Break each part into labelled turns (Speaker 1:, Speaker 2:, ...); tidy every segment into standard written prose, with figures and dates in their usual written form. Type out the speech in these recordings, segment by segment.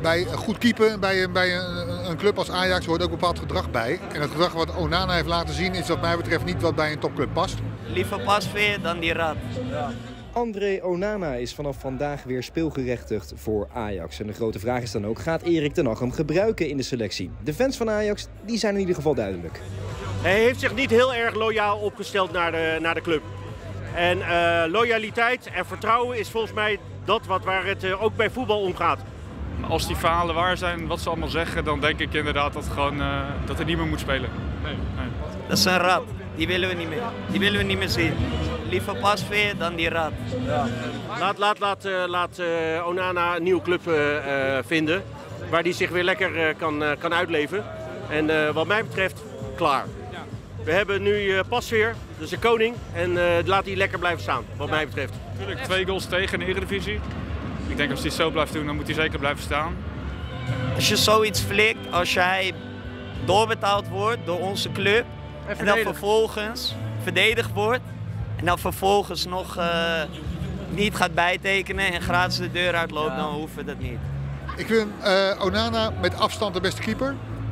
Speaker 1: bij goed keepen bij een club als Ajax hoort ook bepaald gedrag bij. En het gedrag wat Onana heeft laten zien is wat mij betreft niet wat bij een topclub past.
Speaker 2: Liever Pasveer dan die rat.
Speaker 3: Ja. André Onana is vanaf vandaag weer speelgerechtigd voor Ajax. En de grote vraag is dan ook, gaat Erik ten Hag hem gebruiken in de selectie? De fans van Ajax die zijn in ieder geval duidelijk.
Speaker 4: Hij heeft zich niet heel erg loyaal opgesteld naar de club. En loyaliteit en vertrouwen is volgens mij dat waar het ook bij voetbal om gaat.
Speaker 5: Als die verhalen waar zijn, wat ze allemaal zeggen, dan denk ik inderdaad dat hij niet meer moet spelen. Nee.
Speaker 2: Dat is een rat. Die willen we niet meer. Die willen we niet meer zien. Liever Pasveer dan die rat.
Speaker 4: Ja. Laat Onana een nieuwe club vinden waar hij zich weer lekker kan uitleven. En wat mij betreft, klaar. We hebben nu Pasveer, dus de koning. En laat hij lekker blijven staan, wat mij betreft.
Speaker 5: Natuurlijk 2 goals tegen in de Eredivisie. Ik denk als hij het zo blijft doen, dan moet hij zeker blijven staan.
Speaker 2: Als je zoiets flikt, als jij doorbetaald wordt door onze club en dan vervolgens verdedigd wordt en dan vervolgens nog niet gaat bijtekenen en gratis de deur uitloopt, dan hoeven we dat niet.
Speaker 1: Ik vind Onana met afstand de beste keeper.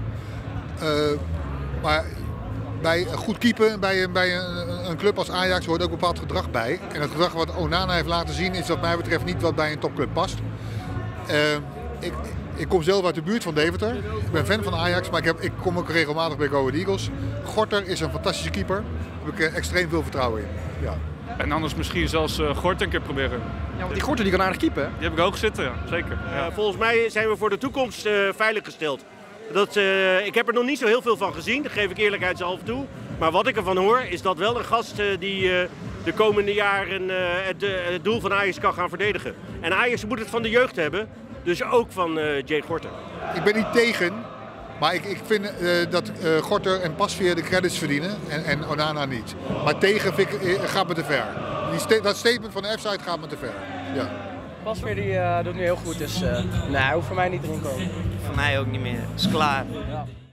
Speaker 1: Maar bij goed keepen bij een club als Ajax hoort ook bepaald gedrag bij. En het gedrag wat Onana heeft laten zien is wat mij betreft niet wat bij een topclub past. Ik kom zelf uit de buurt van Deventer. Ik ben fan van Ajax, maar ik kom ook regelmatig bij Go Ahead Eagles. Gorter is een fantastische keeper. Daar heb ik extreem veel vertrouwen in. Ja.
Speaker 5: En anders misschien zelfs Gort een keer proberen.
Speaker 6: Ja, want die Gorter die kan aardig keepen, hè?
Speaker 5: Die heb ik hoog zitten, ja. Zeker. Ja.
Speaker 4: Volgens mij zijn we voor de toekomst veiliggesteld. Ik heb er nog niet zo heel veel van gezien, dat geef ik eerlijkheidshalve toe. Maar wat ik ervan hoor, is dat wel een gast die de komende jaren het doel van Ajax kan gaan verdedigen. En Ajax moet het van de jeugd hebben, dus ook van Jay Gorter.
Speaker 1: Ik ben niet tegen, maar ik vind dat Gorter en Pasveer de credits verdienen en Onana niet. Maar tegen gaat me te ver. Dat statement van de F-side gaat me te ver. Ja.
Speaker 6: Pasveer die doet nu heel goed, dus hij hoeft voor mij niet erin komen.
Speaker 2: Voor mij ook niet meer. Is klaar.
Speaker 6: Ja.